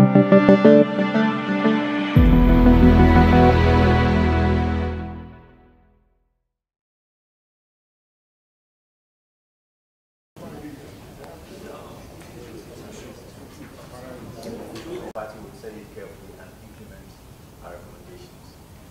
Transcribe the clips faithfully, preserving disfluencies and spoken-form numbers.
Party will study it carefully and implement our recommendations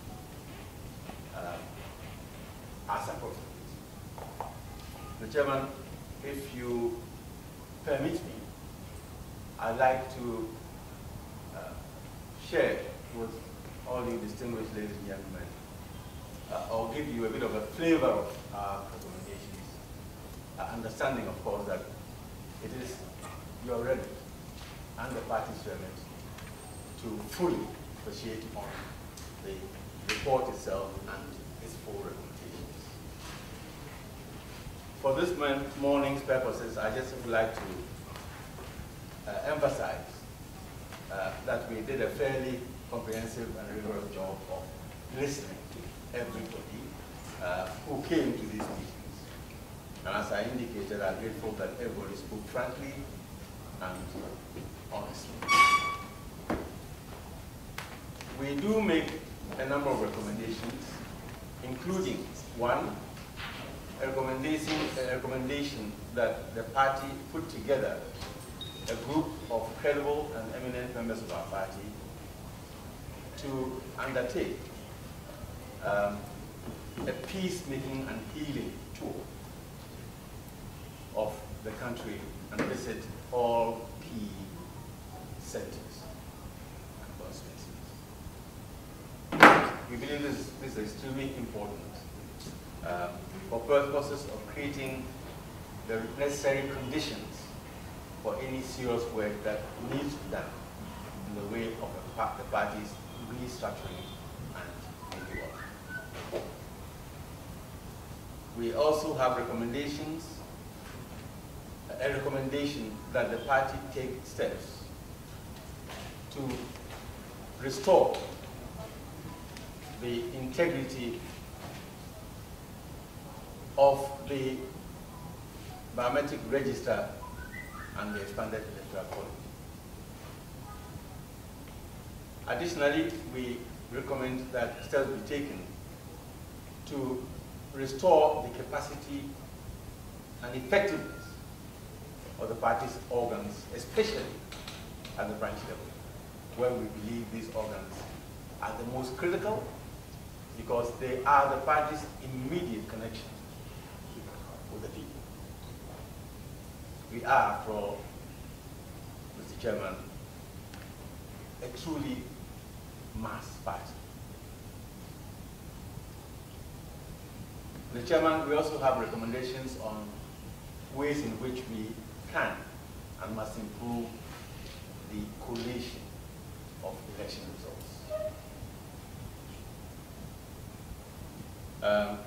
um, as appropriate. Mister Chairman, if you permit me, I'd like to uh, share with all you distinguished ladies and gentlemen, uh, or give you a bit of a flavor of our recommendations, uh, understanding, of course, that it is your remit and the party's remit to fully proceed on the report itself and its full recommendations. For this morning's purposes, I just would like to uh, emphasize uh, that we did a fairly comprehensive and rigorous job of listening to everybody uh, who came to these meetings. And as I indicated, I'm grateful that everybody spoke frankly and honestly. We do make a number of recommendations, including one, a recommendation, a recommendation that the party put together a group of credible and eminent members of our party to undertake um, a peacemaking and healing tour of the country and visit all key centers and constituencies. We believe this, this is extremely important uh, for purposes of creating the necessary conditions for any serious work that needs to be done in the way of the, the party's restructuring and renewal. We also have recommendations, a recommendation that the party take steps to restore the integrity of the biometric register and the expanded electoral college. Additionally, we recommend that steps be taken to restore the capacity and effectiveness of the party's organs, especially at the branch level, where we believe these organs are the most critical because they are the party's immediate connection with the people. We are, after all, Mister Chairman, a truly mass party. Mister Chairman, we also have recommendations on ways in which we can and must improve the collation of election results. Um,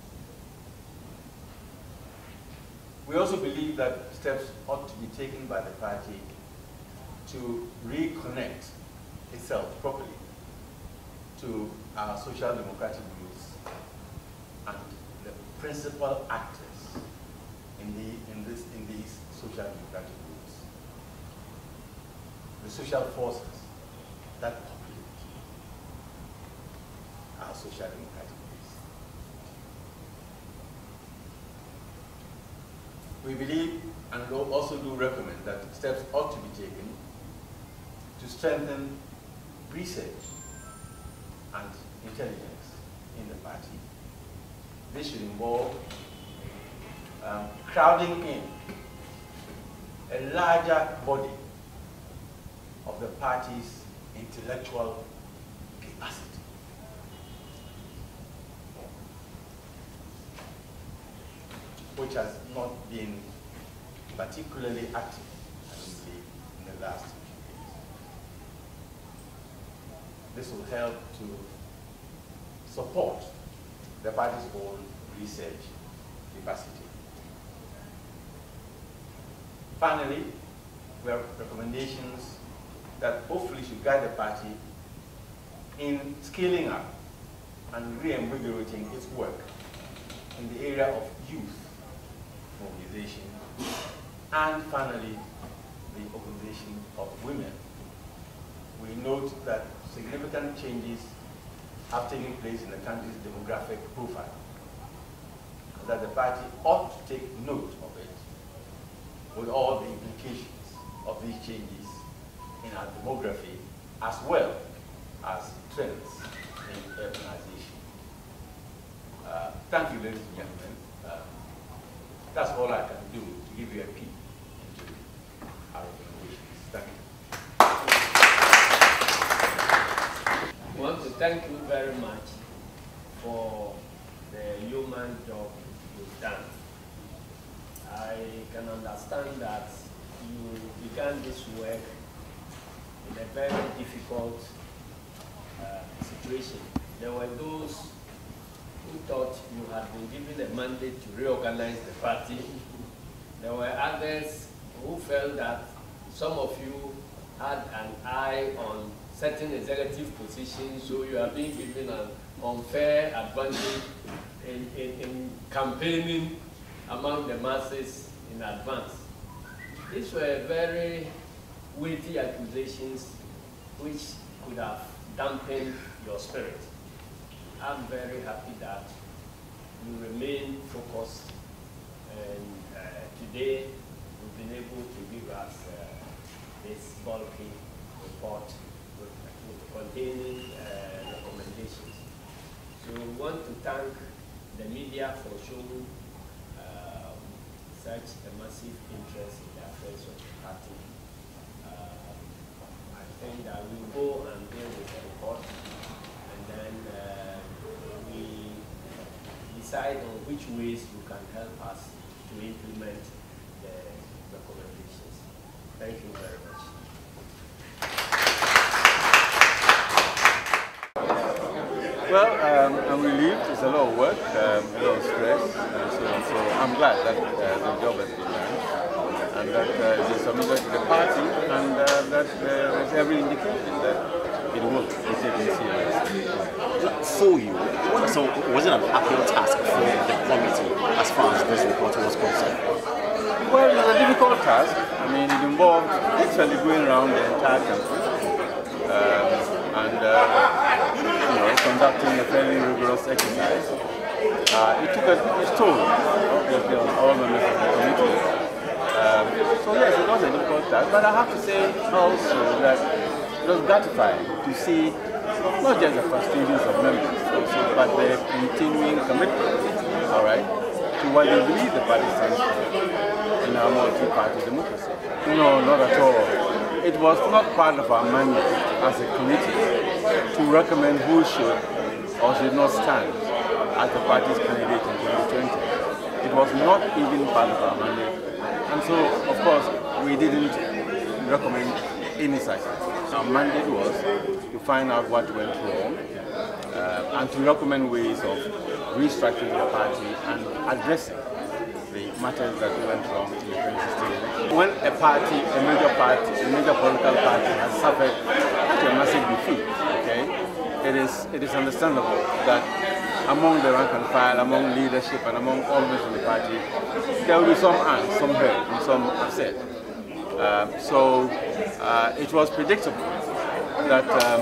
we also believe that steps ought to be taken by the party to reconnect itself properly to our social democratic roots and the principal actors in, the, in, this, in these social democratic roots. The social forces that populate our social democratic roots. We believe and also do recommend that steps ought to be taken to strengthen research and intelligence in the party. This should involve um, crowding in a larger body of the party's intellectual capacity. Which has not been particularly active, I don't believe, in the last few years. This will help to support the party's own research capacity. Finally, we have recommendations that hopefully should guide the party in scaling up and reinvigorating its work in the area of youth mobilization, and finally, the organization of women note that significant changes have taken place in the country's demographic profile, and that the party ought to take note of it with all the implications of these changes in our demography as well as trends in urbanization. Uh, thank you, ladies and gentlemen. Uh, that's all I can do to give you a peek into our recommendations. Thank you. I want to thank you very much for the human job you've done. I can understand that you began this work in a very difficult uh, situation. There were those who thought you had been given a mandate to reorganize the party. There were others who felt that some of you had an eye on certain executive positions, so you are being given an unfair advantage in, in, in campaigning among the masses in advance. These were very weighty accusations which could have dampened your spirit. I'm very happy that you remain focused, and uh, today you've been able to give us uh, this bulky report with, with containing uh, recommendations. So we want to thank the media for showing um, such a massive interest in the affairs of the party. Uh, I think that we will go and deal with the report, and then uh, we decide on which ways you can help us to implement the recommendations. Thank you very much. Well, um, I'm relieved. It's a lot of work, um, a lot of stress, and so on. So I'm glad that uh, the job has been done, and that uh, it is submitted to the party, and uh, that uh, there's every indication that it will be taken seriously. For you, so was it an uphill task for the committee as far as this report was concerned? Well, it was a difficult task. I mean, it involved actually going around the entire country um, and uh, you know, conducting a fairly rigorous exercise. Uh, it took a, a toll, obviously, on all members of the committee. Um, so yes, it was a difficult task, but I have to say also that it was gratifying to see not just the frustrations of members, also, but the continuing commitment, all right, to what they believe the party stands for in our multi-party democracy. No, not at all. It was not part of our mandate as a committee to recommend who should or should not stand as the party's candidate in twenty twenty. It was not even part of our mandate. And so, of course, we didn't recommend any such thing. Our mandate was to find out what went wrong uh, and to recommend ways of restructuring the party and addressing the matters that went wrong in the twenty sixteen election. When a party, a major party, a major political party has suffered a massive defeat, okay, it is it is understandable that among the rank and file, among leadership and among all members of the party, there will be some angst, some hurt, and some upset. Uh, so uh, it was predictable that um,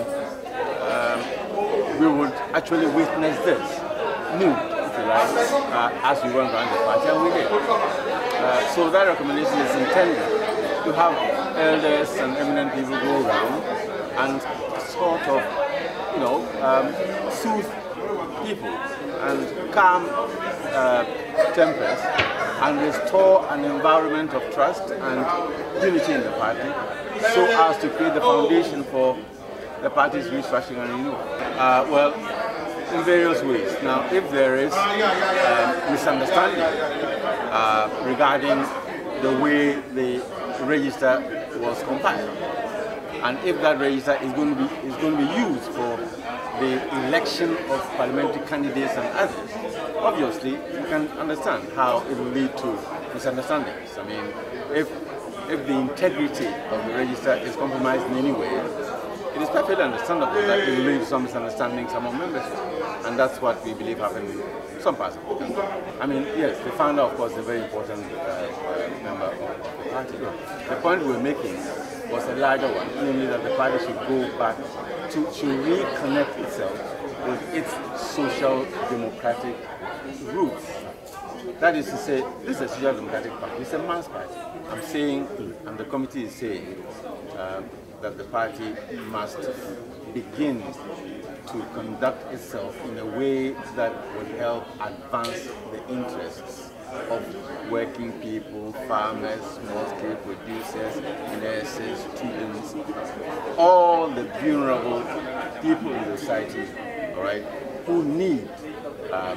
um, we would actually witness this move, if you like, uh, as we went around the party, and we did. Uh, so that recommendation is intended to have elders and eminent people go around and sort of, you know, um, soothe people and calm uh, tempers and restore an environment of trust and unity in the party so as to create the foundation for the party's restructuring and renewal. Uh, well, in various ways. Now, if there is um, misunderstanding uh, regarding the way the register was compiled, and if that register is going to be is going to be used for the election of parliamentary candidates and others, obviously you can understand how it will lead to misunderstandings. I mean, if if the integrity of the register is compromised in any way, it is perfectly understandable that it will lead to some misunderstandings among members, and that's what we believe happened in some parts of the country. I mean, yes, the founder, of course, is a very important uh, uh, member of the party. The point we're making was a larger one, namely that the party should go back to, to reconnect itself with its social democratic roots. That is to say, this is a social democratic party, it's a mass party. I'm saying, and the committee is saying, uh, that the party must begin to conduct itself in a way that would help advance the interests of working people, farmers, small-scale producers, nurses, students, all the vulnerable people in the society, all right, who need um,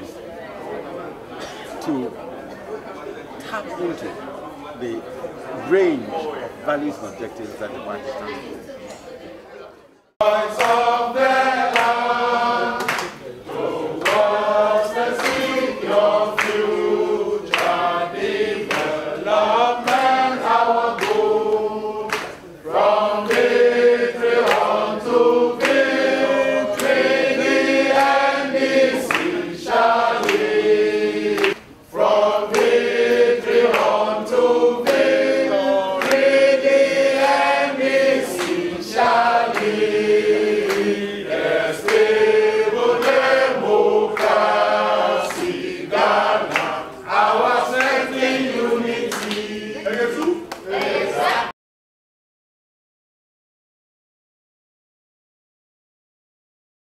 to tap into the range of values and objectives that the party stands for.